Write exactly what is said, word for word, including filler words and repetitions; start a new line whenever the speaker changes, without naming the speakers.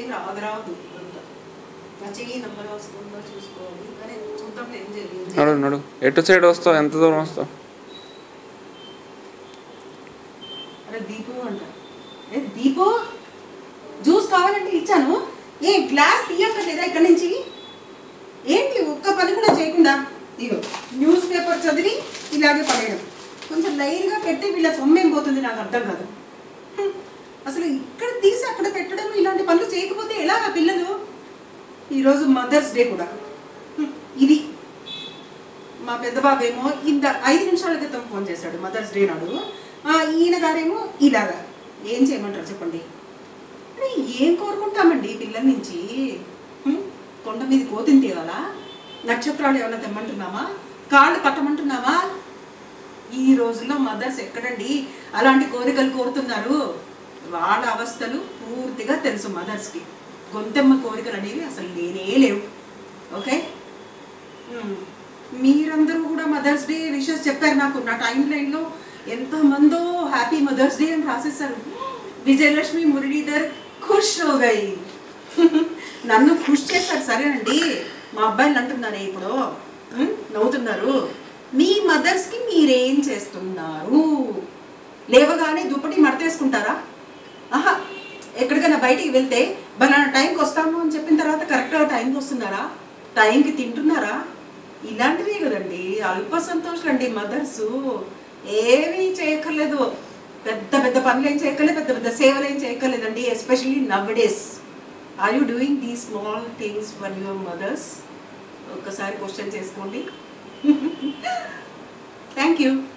ఏం రాదు రాదు నా చెయ్యి నెంబర్ వస్తుందో చూసుకోవాలి కానీ చూద్దాం ఏం జరిగింది.
నడు నడు ఎటు సైడ్ వస్తావు, ఎంత దూరం వస్తావు?
అరే దీపు అంట. ఏ దీపు జ్యూస్ కావాలంటే ఇచ్చాను. ఏ గ్లాస్ తీయక్కర్లేదా ఇక్కడ నుంచి? ఏంటి ఒక్క పని కూడా చేయకుండా ఇగో న్యూస్ పేపర్ చదివి ఇలాగే పడేయడం. కొంచెం లైన్గా పెట్టి వీళ్ళ సొమ్మేం పోతుంది నాకు అర్థం కాదు. అసలు ఇక్కడ తీసి అక్కడ పెట్టడం ఇలాంటి పనులు చేయకపోతే ఎలాగా పిల్లలు? ఈరోజు మదర్స్ డే కూడా. ఇది మా పెద్ద బాబేమో ఇంత ఐదు నిమిషాల క్రితం ఫోన్ చేశాడు మదర్స్ డే నాడు. ఈయన గారేమో ఇలాగా. ఏం చేయమంటారు చెప్పండి? ఏం కోరుకుంటామండి పిల్లల నుంచి? కొండ మీద కోతిని తీయాలా? నక్షత్రాలు ఏమైనా తెమ్మంటున్నామా? కాళ్ళు కట్టమంటున్నామా? ఈ రోజుల్లో మదర్స్ ఎక్కడండి అలాంటి కోరికలు కోరుతున్నారు? వాళ్ళ అవస్థలు పూర్తిగా తెలుసు మదర్స్కి. గొంతెమ్మ కోరికలు అనేవి అసలు లేనే లేవు. ఓకే, మీరందరూ కూడా మదర్స్ డే విషెస్ చెప్పారు నాకు. నా టైం లైన్లో ఎంతమందో హ్యాపీ మదర్స్ డే అని రాసేసారు. విజయలక్ష్మి మురళీధర్ ఖుష్ హోగాయి. నన్ను ఖుష్ చేశారు. సరేనండి, మా అబ్బాయిలు అంటున్నారే ఇప్పుడు నవ్వుతున్నారు. మీ మదర్స్కి మీరేం చేస్తున్నారు? లేవగానే దుప్పటి మడతేసుకుంటారా? ఆహా, ఎక్కడికైనా బయటికి వెళ్తే బలానా టైంకి వస్తాము అని చెప్పిన తర్వాత కరెక్ట్గా టైంకి వస్తున్నారా? టైంకి తింటున్నారా? ఇలాంటివే కదండి అల్ప సంతోషాలు అండి మదర్స్. ఏమీ చేయక్కర్లేదు, పెద్ద పెద్ద పనులు ఏం చేయక్కర్లేదు, పెద్ద పెద్ద సేవలు ఏం చేయక్కర్లేదండి. Especially now days. Are you doing these small things for your mothers? ఒక్కసారి క్వశ్చన్ చేసుకోండి. Thank you.